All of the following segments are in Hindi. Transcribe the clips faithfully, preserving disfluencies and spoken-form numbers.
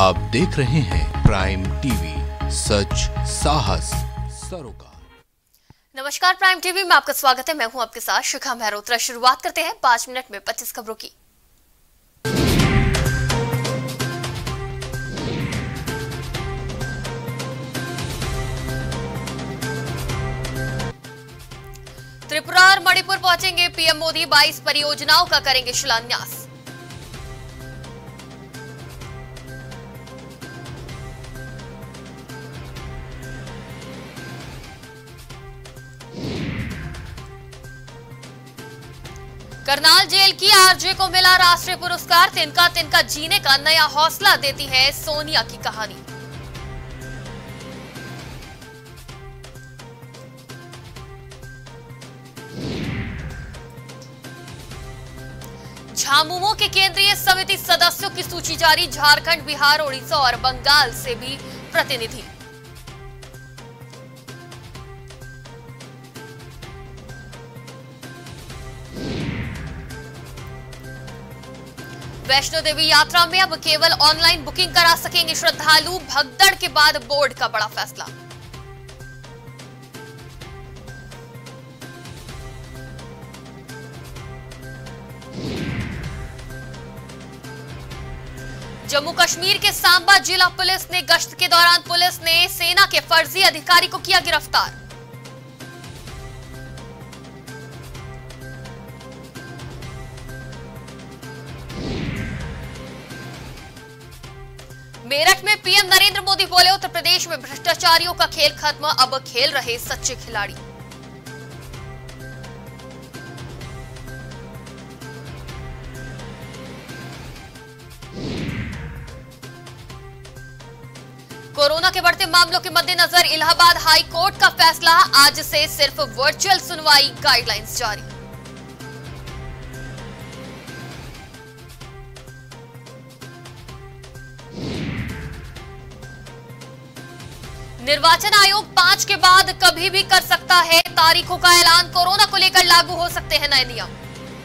आप देख रहे हैं प्राइम टीवी, सच साहस सरोकार। नमस्कार, प्राइम टीवी में आपका स्वागत है। मैं हूं आपके साथ शिखा मेहरोत्रा। शुरुआत करते हैं पांच मिनट में पच्चीस खबरों की। त्रिपुरा और मणिपुर पहुंचेंगे पीएम मोदी। बाईस परियोजनाओं का करेंगे शिलान्यास। करनाल जेल की आरजे को मिला राष्ट्रीय पुरस्कार। तिनका तिनका जीने का नया हौसला देती है सोनिया की कहानी। झामुमो के केंद्रीय समिति सदस्यों की सूची जारी। झारखंड, बिहार, ओडिशा और बंगाल से भी प्रतिनिधि। वैष्णो देवी यात्रा में अब केवल ऑनलाइन बुकिंग करा सकेंगे श्रद्धालु। भगदड़ के बाद बोर्ड का बड़ा फैसला। जम्मू कश्मीर के सांबा जिला पुलिस ने गश्त के दौरान पुलिस ने सेना के फर्जी अधिकारी को किया गिरफ्तार। मेरठ में पीएम नरेंद्र मोदी बोले, उत्तर प्रदेश में भ्रष्टाचारियों का खेल खत्म, अब खेल रहे सच्चे खिलाड़ी। कोरोना के बढ़ते मामलों के मद्देनजर इलाहाबाद हाई कोर्ट का फैसला। आज से सिर्फ वर्चुअल सुनवाई, गाइडलाइंस जारी। निर्वाचन आयोग पांच के बाद कभी भी कर सकता है तारीखों का ऐलान। कोरोना को लेकर लागू हो सकते हैं नए नियम।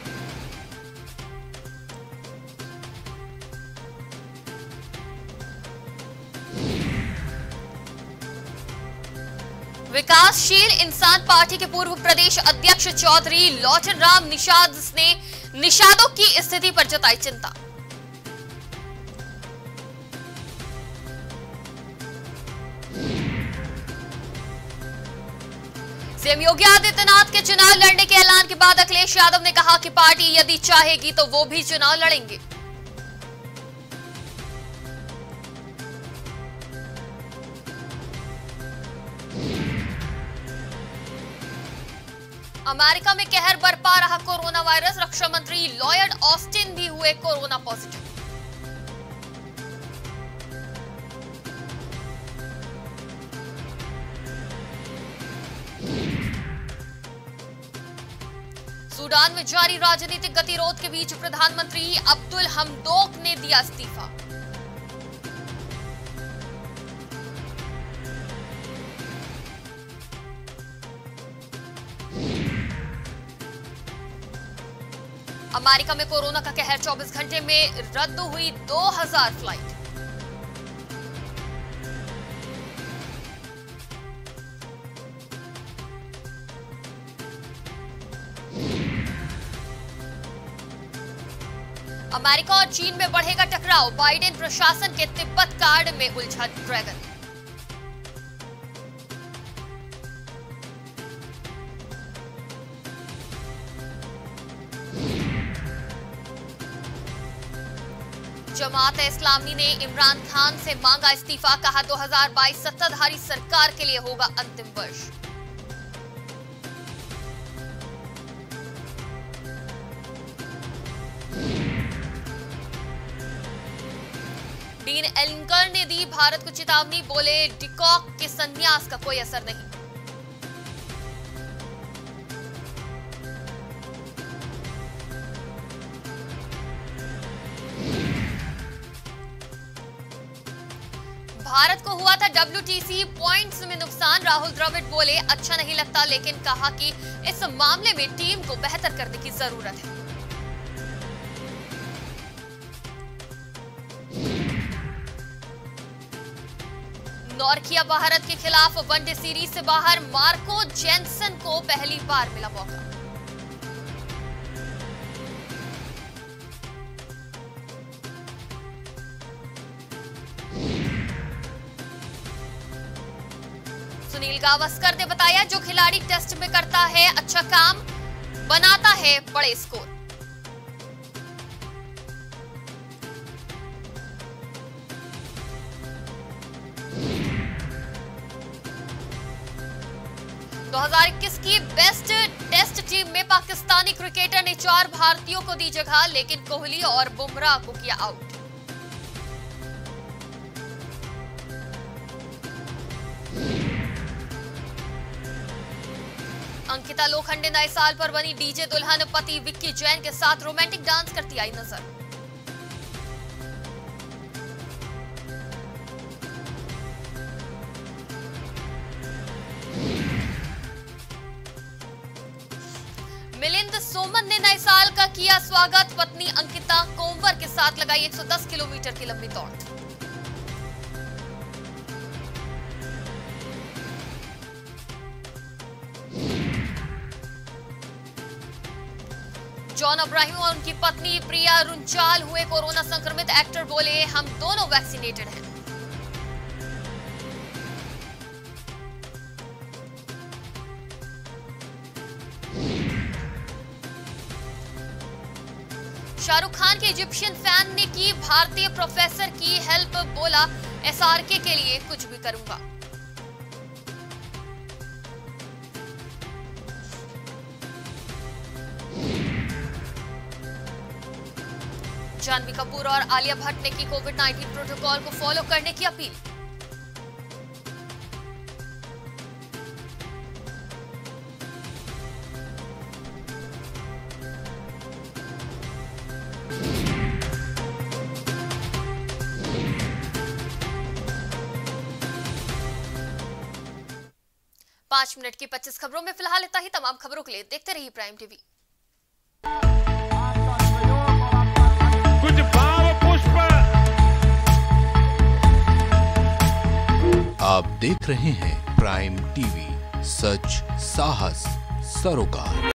विकासशील इंसान पार्टी के पूर्व प्रदेश अध्यक्ष चौधरी लौचन राम निषाद ने निषादों की स्थिति पर जताई चिंता। सीएम योगी आदित्यनाथ के चुनाव लड़ने के ऐलान के बाद अखिलेश यादव ने कहा कि पार्टी यदि चाहेगी तो वो भी चुनाव लड़ेंगे। अमेरिका में कहर बरपा रहा कोरोना वायरस। रक्षा मंत्री लॉयड ऑस्टिन भी हुए कोरोना पॉजिटिव। सूडान में जारी राजनीतिक गतिरोध के बीच प्रधानमंत्री अब्दुल हमदोक ने दिया इस्तीफा। अमेरिका में कोरोना का कहर। चौबीस घंटे में रद्द हुई दो हज़ार फ्लाइट। अमेरिका और चीन में बढ़ेगा टकराव। बाइडेन प्रशासन के तिब्बत कार्ड में उलझा ड्रैगन। जमात इस्लामी ने इमरान खान से मांगा इस्तीफा। कहा दो हज़ार बाईस सत्ताधारी सरकार के लिए होगा अंतिम वर्ष। डीन एलिंकर ने दी भारत को चेतावनी। बोले, डिकॉक के संन्यास का कोई असर नहीं। भारत को हुआ था डब्ल्यूटीसी पॉइंट्स में नुकसान। राहुल द्रविड़ बोले, अच्छा नहीं लगता, लेकिन कहा कि इस मामले में टीम को बेहतर करने की जरूरत है। नॉर्किया भारत के खिलाफ वनडे सीरीज से बाहर, मार्को जेनसन को पहली बार मिला मौका। सुनील गावस्कर ने बताया, जो खिलाड़ी टेस्ट में करता है अच्छा काम, बनाता है बड़े स्कोर। दो हज़ार इक्कीस की बेस्ट टेस्ट टीम में पाकिस्तानी क्रिकेटर ने चार भारतीयों को दी जगह, लेकिन कोहली और बुमराह को किया आउट। अंकिता लोखंडे नए साल पर बनी डीजे दुल्हन, पति विक्की जैन के साथ रोमांटिक डांस करती आई नजर। मिलिंद सोमन ने नए साल का किया स्वागत, पत्नी अंकिता कोंवर के साथ लगाई एक सौ दस किलोमीटर की लंबी दौड़। जॉन अब्राहिम और उनकी पत्नी प्रिया रुंचाल हुए कोरोना संक्रमित, एक्टर बोले, हम दोनों वैक्सीनेटेड हैं। शाहरुख खान के इजिप्शियन फैन ने की भारतीय प्रोफेसर की हेल्प, बोला, एसआरके के लिए कुछ भी करूंगा। जानवी कपूर और आलिया भट्ट ने की कोविड नाइनटीन प्रोटोकॉल को फॉलो करने की अपील। पांच मिनट की पच्चीस खबरों में फिलहाल इतना ही। तमाम खबरों के लिए देखते रहिए प्राइम टीवी। कुछ भाव पुष्प। आप देख रहे हैं प्राइम टीवी, सच साहस सरोकार।